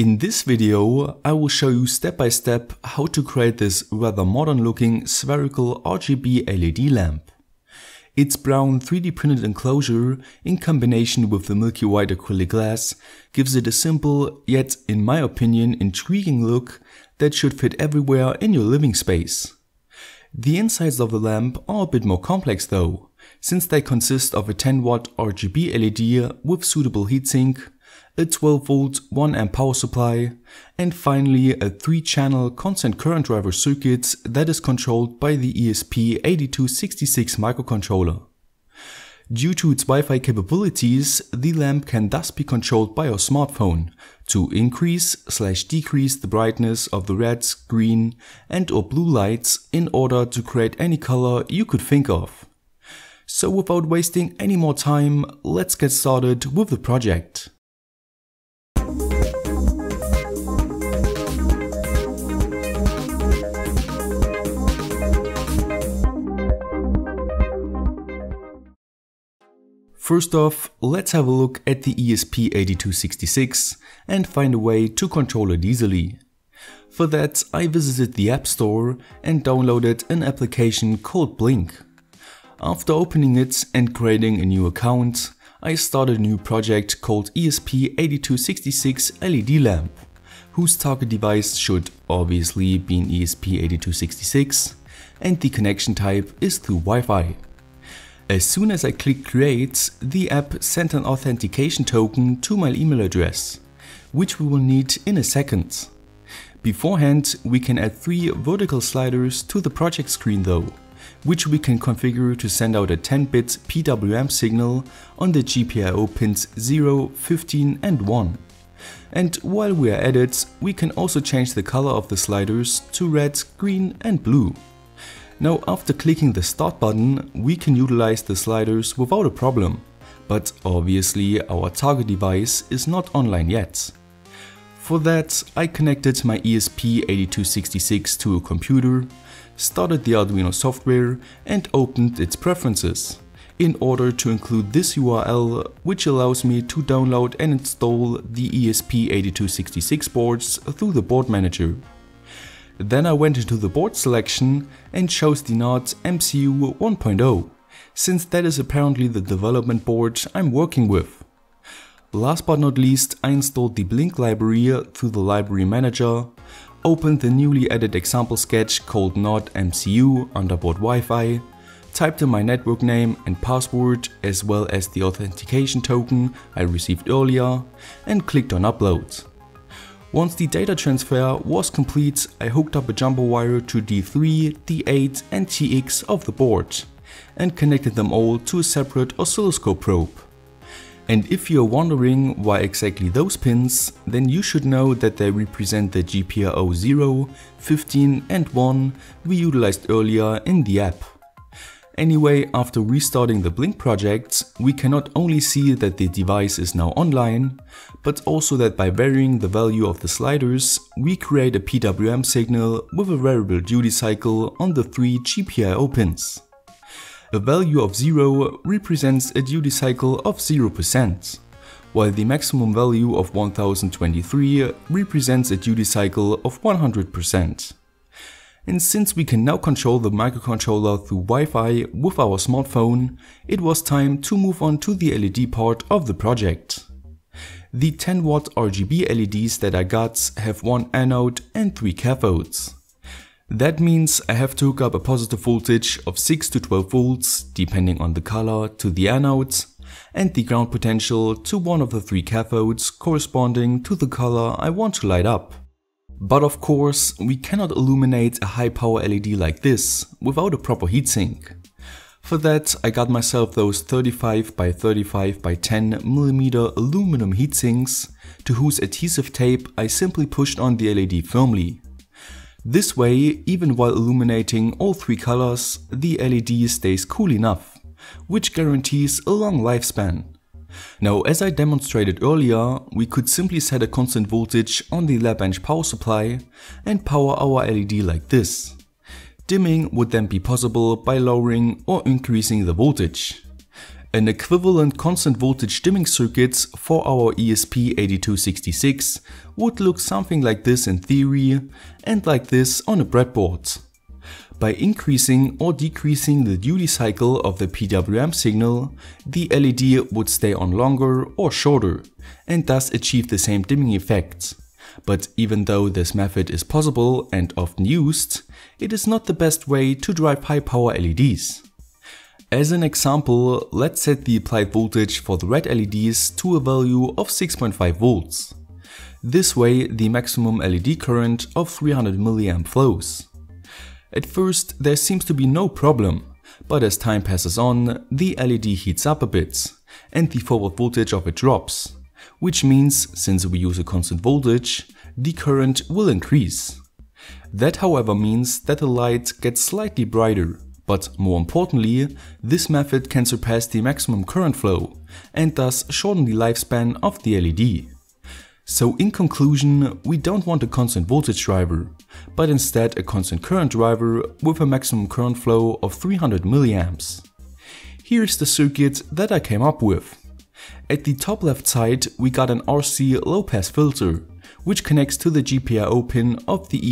In this video, I will show you step by step how to create this rather modern looking spherical RGB LED lamp. Its brown 3D printed enclosure in combination with the milky white acrylic glass gives it a simple, yet in my opinion intriguing look that should fit everywhere in your living space. The insides of the lamp are a bit more complex though, since they consist of a 10W RGB LED with suitable heatsink, a 12V 1A power supply, and finally a 3-channel constant current driver circuit that is controlled by the ESP8266 microcontroller. Due to its Wi-Fi capabilities, the lamp can thus be controlled by your smartphone to increase/decrease the brightness of the red, green and/or blue lights in order to create any color you could think of. So without wasting any more time, let's get started with the project. First off, let's have a look at the ESP8266 and find a way to control it easily. For that, I visited the App Store and downloaded an application called Blynk. After opening it and creating a new account, I started a new project called ESP8266 LED lamp, whose target device should obviously be an ESP8266 and the connection type is through Wi-Fi. As soon as I click create, the app sent an authentication token to my email address, which we will need in a second. Beforehand, we can add 3 vertical sliders to the project screen though, which we can configure to send out a 10-bit PWM signal on the GPIO pins 0, 15 and 1. And while we are at it, we can also change the color of the sliders to red, green and blue. Now after clicking the start button, we can utilize the sliders without a problem, but obviously our target device is not online yet. For that, I connected my ESP8266 to a computer, started the Arduino software and opened its preferences, in order to include this URL, which allows me to download and install the ESP8266 boards through the board manager. Then I went into the board selection and chose the NOT MCU 1.0, since that is apparently the development board I'm working with. Last but not least, I installed the Blynk library through the library manager, opened the newly added example sketch called NOT MCU under board Wi-Fi, typed in my network name and password as well as the authentication token I received earlier and clicked on upload. Once the data transfer was complete, I hooked up a jumper wire to D3, D8 and TX of the board and connected them all to a separate oscilloscope probe. And if you're wondering why exactly those pins, then you should know that they represent the GPIO 0, 15 and 1 we utilized earlier in the app. Anyway, after restarting the Blynk project, we can not only see that the device is now online, but also that by varying the value of the sliders, we create a PWM signal with a variable duty cycle on the 3 GPIO pins. A value of 0 represents a duty cycle of 0%, while the maximum value of 1023 represents a duty cycle of 100%. And since we can now control the microcontroller through Wi-Fi with our smartphone, it was time to move on to the LED part of the project. The 10W RGB LEDs that I got have 1 anode and 3 cathodes. That means I have to hook up a positive voltage of 6 to 12 volts, depending on the color, to the anodes, and the ground potential to one of the 3 cathodes corresponding to the color I want to light up. But of course, we cannot illuminate a high power LED like this without a proper heatsink. For that, I got myself those 35 by 35 by 10mm aluminum heatsinks, to whose adhesive tape I simply pushed on the LED firmly. This way, even while illuminating all 3 colors, the LED stays cool enough, which guarantees a long lifespan. Now, as I demonstrated earlier, we could simply set a constant voltage on the lab bench power supply and power our LED like this. Dimming would then be possible by lowering or increasing the voltage. An equivalent constant voltage dimming circuit for our ESP8266 would look something like this in theory and like this on a breadboard. By increasing or decreasing the duty cycle of the PWM signal, the LED would stay on longer or shorter and thus achieve the same dimming effect. But even though this method is possible and often used, it is not the best way to drive high power LEDs. As an example, let's set the applied voltage for the red LEDs to a value of 6.5 volts. This way the maximum LED current of 300 mA flows. At first there seems to be no problem, but as time passes on, the LED heats up a bit and the forward voltage of it drops, which means since we use a constant voltage, the current will increase. That however means that the light gets slightly brighter. But more importantly, this method can surpass the maximum current flow and thus shorten the lifespan of the LED. So in conclusion, we don't want a constant voltage driver, but instead a constant current driver with a maximum current flow of 300 mA. Here's the circuit that I came up with. At the top left side we got an RC low pass filter, which connects to the GPIO pin of the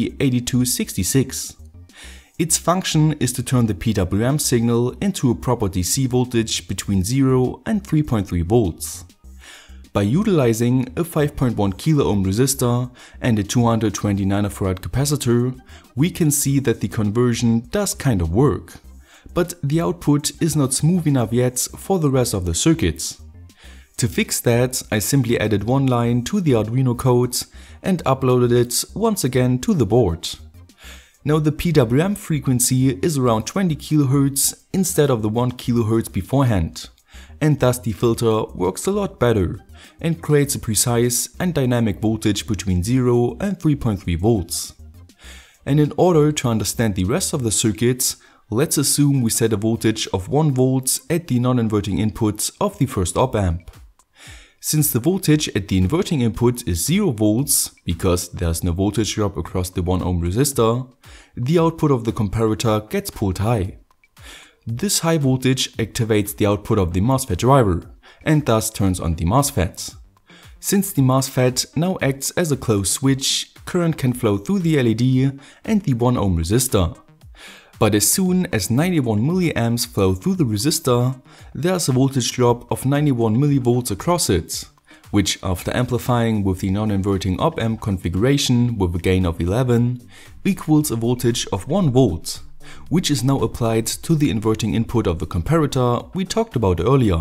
ESP8266. Its function is to turn the PWM signal into a proper DC voltage between 0 and 3.3 volts. By utilizing a 5.1 kΩ resistor and a 220 nF capacitor, we can see that the conversion does kind of work. But the output is not smooth enough yet for the rest of the circuits. To fix that, I simply added one line to the Arduino code and uploaded it once again to the board. Now the PWM frequency is around 20 kHz instead of the 1 kHz beforehand, and thus the filter works a lot better and creates a precise and dynamic voltage between 0 and 3.3 volts. And in order to understand the rest of the circuit, let's assume we set a voltage of 1 volt at the non-inverting input of the first op-amp. Since the voltage at the inverting input is 0 volts, because there's no voltage drop across the 1 ohm resistor, the output of the comparator gets pulled high. This high voltage activates the output of the MOSFET driver and thus turns on the MOSFET. Since the MOSFET now acts as a closed switch, current can flow through the LED and the 1 ohm resistor. But as soon as 91 mA flow through the resistor, there's a voltage drop of 91 mV across it, which after amplifying with the non-inverting op-amp configuration with a gain of 11, equals a voltage of 1 volt, which is now applied to the inverting input of the comparator we talked about earlier.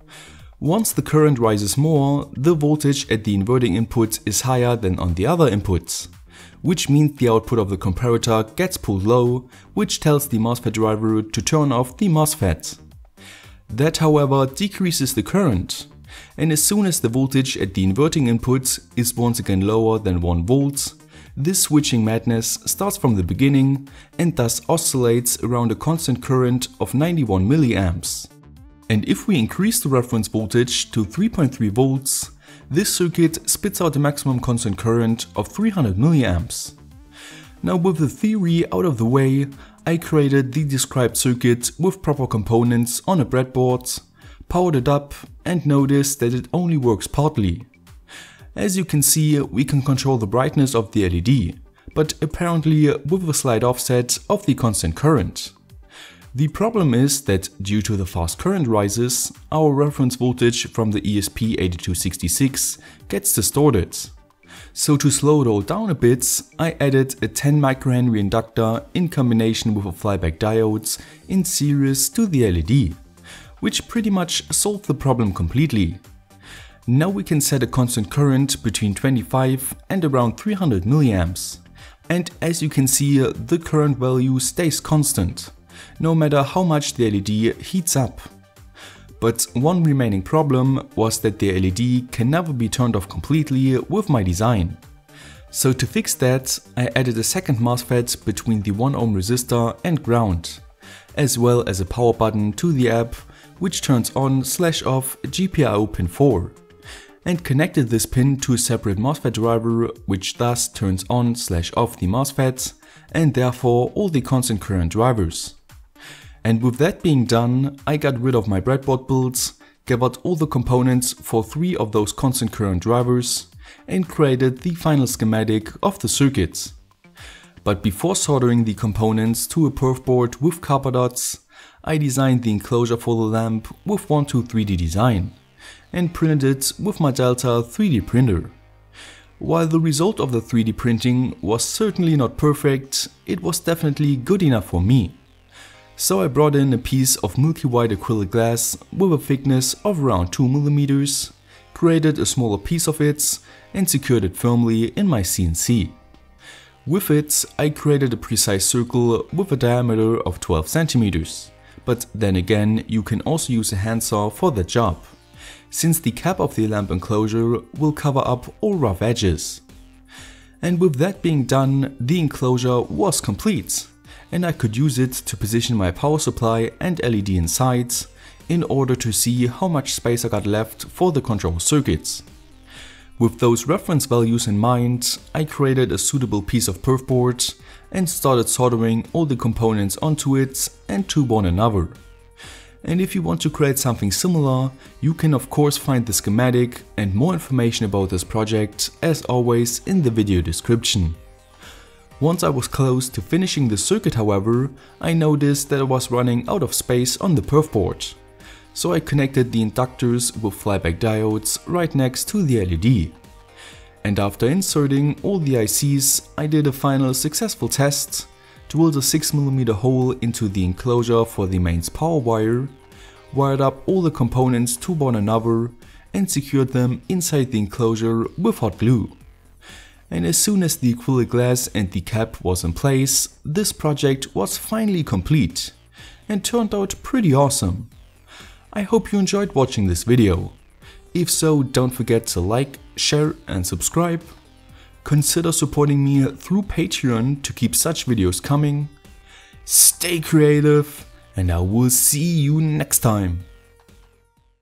Once the current rises more, the voltage at the inverting input is higher than on the other inputs, which means the output of the comparator gets pulled low, which tells the MOSFET driver to turn off the MOSFET. That however decreases the current, and as soon as the voltage at the inverting input is once again lower than 1 volt, this switching madness starts from the beginning and thus oscillates around a constant current of 91 mA. And if we increase the reference voltage to 3.3 volts, this circuit spits out a maximum constant current of 300 mA. Now with the theory out of the way, I created the described circuit with proper components on a breadboard, powered it up and noticed that it only works partly. As you can see, we can control the brightness of the LED, but apparently with a slight offset of the constant current. The problem is that due to the fast current rises, our reference voltage from the ESP8266 gets distorted. So to slow it all down a bit, I added a 10 microhenry inductor in combination with a flyback diode in series to the LED, which pretty much solved the problem completely. Now we can set a constant current between 25 and around 300 mA, and as you can see, the current value stays constant, no matter how much the LED heats up. But one remaining problem was that the LED can never be turned off completely with my design. So to fix that, I added a second MOSFET between the 1 ohm resistor and ground, as well as a power button to the app which turns on/off GPIO pin 4, and connected this pin to a separate MOSFET driver which thus turns on/off the MOSFET and therefore all the constant current drivers. And with that being done, I got rid of my breadboard builds, gathered all the components for 3 of those constant current drivers, and created the final schematic of the circuits. But before soldering the components to a perf board with copper dots, I designed the enclosure for the lamp with 123D design and printed it with my Delta 3D printer. While the result of the 3D printing was certainly not perfect, it was definitely good enough for me. So I brought in a piece of milky white acrylic glass with a thickness of around 2 mm, created a smaller piece of it and secured it firmly in my CNC. With it, I created a precise circle with a diameter of 12 cm, but then again you can also use a handsaw for that job, since the cap of the lamp enclosure will cover up all rough edges. And with that being done, the enclosure was complete, and I could use it to position my power supply and LED inside in order to see how much space I got left for the control circuits. With those reference values in mind, I created a suitable piece of perf board and started soldering all the components onto it and to one another. And if you want to create something similar, you can of course find the schematic and more information about this project as always in the video description. Once I was close to finishing the circuit, however, I noticed that I was running out of space on the perf board. So I connected the inductors with flyback diodes right next to the LED. And after inserting all the ICs, I did a final successful test, drilled a 6mm hole into the enclosure for the mains power wire, wired up all the components to one another and secured them inside the enclosure with hot glue. And as soon as the acrylic glass and the cap was in place, this project was finally complete and turned out pretty awesome. I hope you enjoyed watching this video. If so, don't forget to like, share and subscribe. Consider supporting me through Patreon to keep such videos coming. Stay creative and I will see you next time.